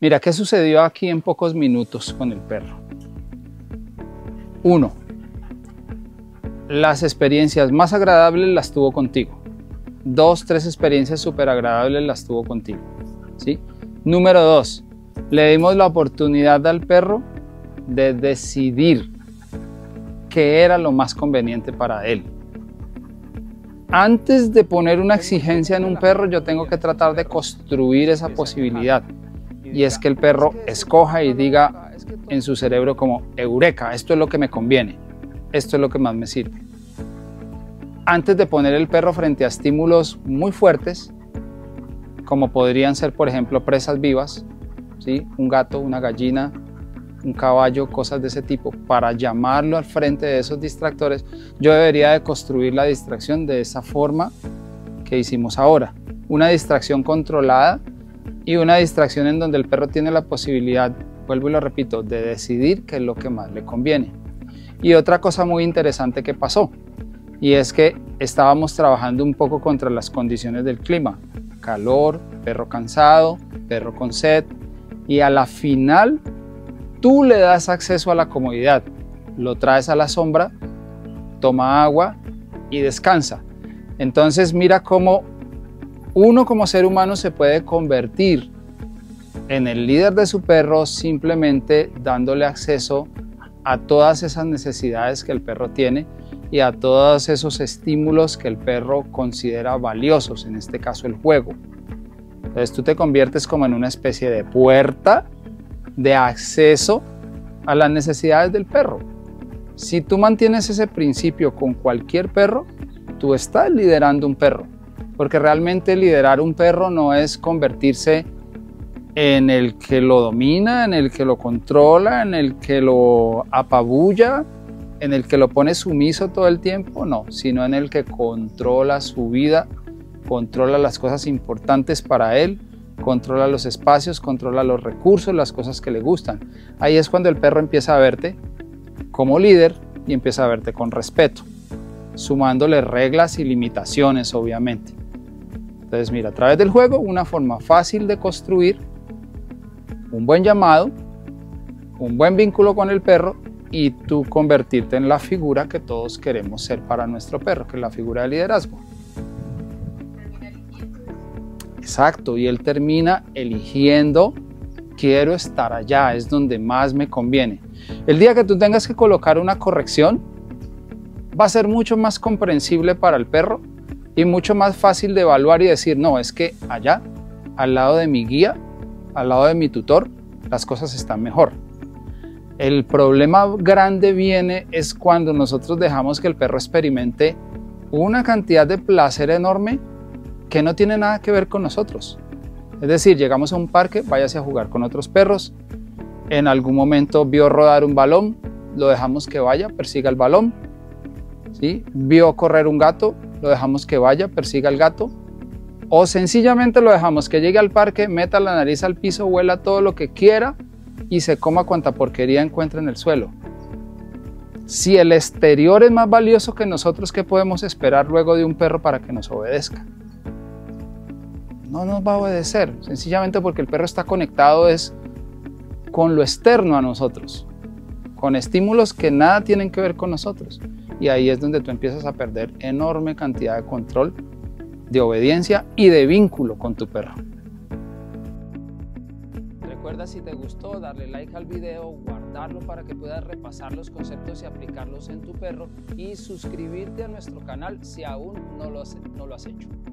Mira, ¿qué sucedió aquí en pocos minutos con el perro? 1. Las experiencias más agradables las tuvo contigo. 2, 3 experiencias súper agradables las tuvo contigo, ¿sí? Número 2, le dimos la oportunidad al perro de decidir qué era lo más conveniente para él. Antes de poner una exigencia en un perro, yo tengo que tratar de construir esa posibilidad. Y es que el perro escoja y diga en su cerebro como, eureka, esto es lo que me conviene, esto es lo que más me sirve. Antes de poner el perro frente a estímulos muy fuertes, como podrían ser, por ejemplo, presas vivas, ¿sí? Un gato, una gallina, un caballo, cosas de ese tipo, para llamarlo al frente de esos distractores, yo debería de construir la distracción de esa forma que hicimos ahora. Una distracción controlada y una distracción en donde el perro tiene la posibilidad, vuelvo y lo repito, de decidir qué es lo que más le conviene. Y otra cosa muy interesante que pasó, y es que estábamos trabajando un poco contra las condiciones del clima, calor, perro cansado, perro con sed, y a la final tú le das acceso a la comodidad, lo traes a la sombra, toma agua y descansa. Entonces mira cómo uno como ser humano se puede convertir en el líder de su perro simplemente dándole acceso a todas esas necesidades que el perro tiene y a todos esos estímulos que el perro considera valiosos, en este caso el juego. Entonces tú te conviertes como en una especie de puerta de acceso a las necesidades del perro. Si tú mantienes ese principio con cualquier perro, tú estás liderando un perro, porque realmente liderar un perro no es convertirse en el que lo domina, en el que lo controla, en el que lo apabulla, en el que lo pone sumiso todo el tiempo, no, sino en el que controla su vida, controla las cosas importantes para él, controla los espacios, controla los recursos, las cosas que le gustan. Ahí es cuando el perro empieza a verte como líder y empieza a verte con respeto, sumándole reglas y limitaciones, obviamente. Entonces mira, a través del juego, una forma fácil de construir un buen llamado, un buen vínculo con el perro y tú convertirte en la figura que todos queremos ser para nuestro perro, que es la figura de liderazgo. Exacto, y él termina eligiendo, quiero estar allá, es donde más me conviene. El día que tú tengas que colocar una corrección, va a ser mucho más comprensible para el perro y mucho más fácil de evaluar y decir, no, es que allá, al lado de mi guía, al lado de mi tutor, las cosas están mejor. El problema grande viene es cuando nosotros dejamos que el perro experimente una cantidad de placer enorme que no tiene nada que ver con nosotros. Es decir, llegamos a un parque, váyase a jugar con otros perros, en algún momento vio rodar un balón, lo dejamos que vaya, persiga el balón, ¿sí? Vio correr un gato, lo dejamos que vaya, persiga el gato, o sencillamente lo dejamos que llegue al parque, meta la nariz al piso, huela todo lo que quiera y se coma cuanta porquería encuentre en el suelo. Si el exterior es más valioso que nosotros, ¿qué podemos esperar luego de un perro para que nos obedezca? No nos va a obedecer, sencillamente porque el perro está conectado es con lo externo a nosotros, con estímulos que nada tienen que ver con nosotros. Y ahí es donde tú empiezas a perder enorme cantidad de control, de obediencia y de vínculo con tu perro. Recuerda, si te gustó, darle like al video, guardarlo para que puedas repasar los conceptos y aplicarlos en tu perro y suscribirte a nuestro canal si aún no lo has hecho.